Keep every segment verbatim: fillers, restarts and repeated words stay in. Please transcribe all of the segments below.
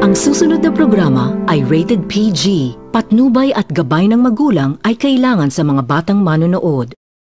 Ang susunod na programa ay rated P G. Patnubay at gabay ng magulang ay kailangan sa mga batang manonood.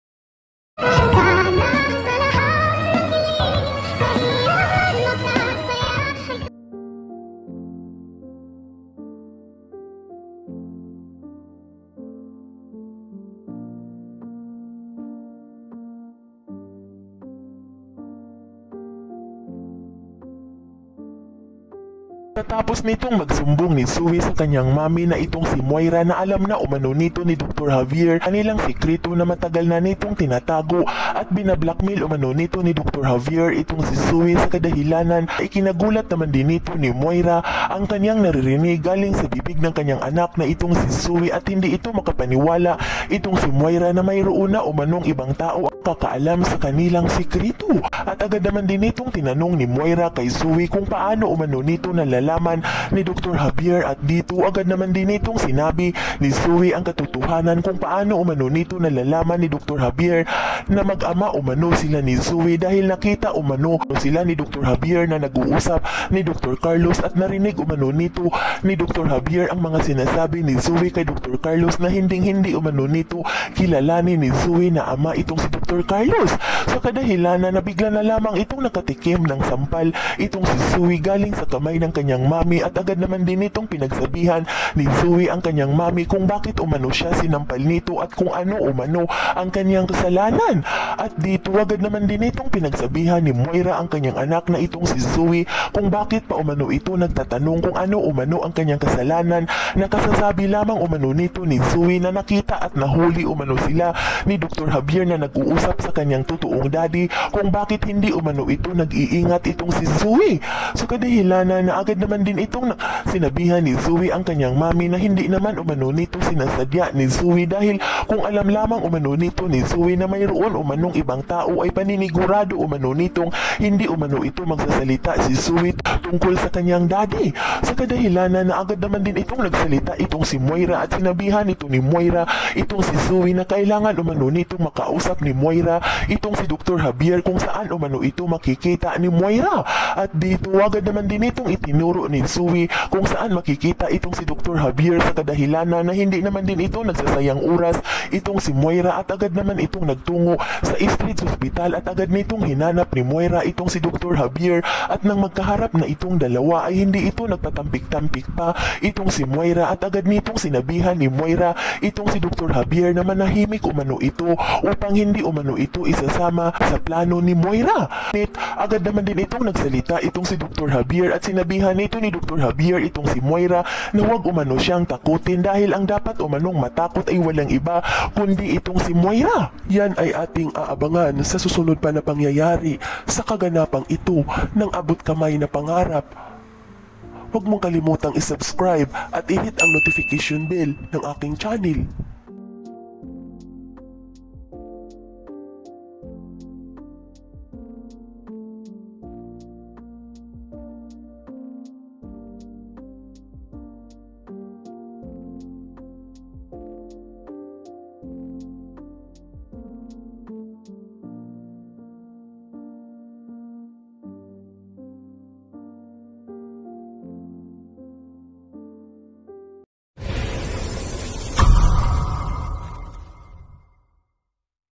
Tapos nitong magsumbong ni Zoe sa kanyang mami na itong si Moira na alam na umano nito ni Doctor Javier kanilang sikreto na matagal na nitong tinatago at binablockmail umano nito ni Doctor Javier itong si Zoe sa kadahilanan ay kinagulat naman din nito ni Moira ang kanyang naririnig galing sa bibig ng kanyang anak na itong si Zoe at hindi ito makapaniwala itong si Moira na mayroon na umanong ibang tao ang kakaalam sa kanilang sikreto. At agad naman din itong tinanong ni Moira kay Zoe kung paano umano nito nalalaman ni Doctor Javier at dito agad naman din itong sinabi ni Zoe ang katotohanan kung paano umano nito nalalaman ni Doctor Javier na mag-ama umano sila ni Zoe dahil nakita umano sila ni Doctor Javier na nag-uusap ni Doctor Carlos at narinig umano nito ni Doctor Javier ang mga sinasabi ni Zoe kay Doctor Carlos na hinding-hindi umano nito kilalanin ni Zoe na ama itong si Doctor Carlos. Sa kadahilanan na bigla na lamang itong nakatikim ng sampal itong si Zoe galing sa kamay ng kanyang mami at agad naman din itong pinagsabihan ni Zoe ang kanyang mami kung bakit umano siya sinampal nito at kung ano umano ang kanyang kasalanan. At dito agad naman din itong pinagsabihan ni Moira ang kanyang anak na itong si Zoe kung bakit pa umano ito nagtatanong kung ano umano ang kanyang kasalanan na kasasabi lamang umano nito ni Zoe na nakita at nahuli umano sila ni Doctor Javier na nag-uusap sa kanyang totoong daddy kung bakit hindi umano ito nag-iingat itong si Zoe. So kadahilanan na agad naman din itong sinabihan ni Zoe ang kanyang mami na hindi naman umano nito sinasadya ni Zoe dahil kung alam lamang umano nito ni Zoe na mayroon umanong ibang tao ay paninigurado umano nitong hindi umano ito magsasalita si Zoe tungkol sa kanyang daddy. Sa kadahilanan na agad naman din itong nagsalita itong si Moira at sinabihan ito ni Moira itong si Zoe na kailangan umano nitong makausap ni Moira itong si Doctor Javier kung saan umano ito makikita ni Moira. At dito agad naman din itong itinuro ni Zoe kung saan makikita itong si Doctor Javier sa kadahilanan na hindi naman din ito nagsasayang oras itong si Moira at agad naman itong nagtungo sa Street Hospital at agad nitong hinanap ni Moira itong si Doctor Javier at nang magkaharap na itong dalawa ay hindi ito nagtatampik-tampik pa itong si Moira at agad nitong sinabihan ni Moira itong si Doctor Javier na manahimik umano ito upang hindi umano ito isasama sa plano ni Moira. Agad naman din itong nagsalita itong si Doctor Javier at sinabihan nito ni Doctor Javier itong si Moira na huwag umano siyang takutin dahil ang dapat umanong matakot ay walang iba kundi itong si Moira. Yan ay ating aabangan sa susunod pa na pangyayari sa kaganapang ito ng abot kamay na pangarap. Huwag mong kalimutang isubscribe at i-hit ang notification bell ng aking channel.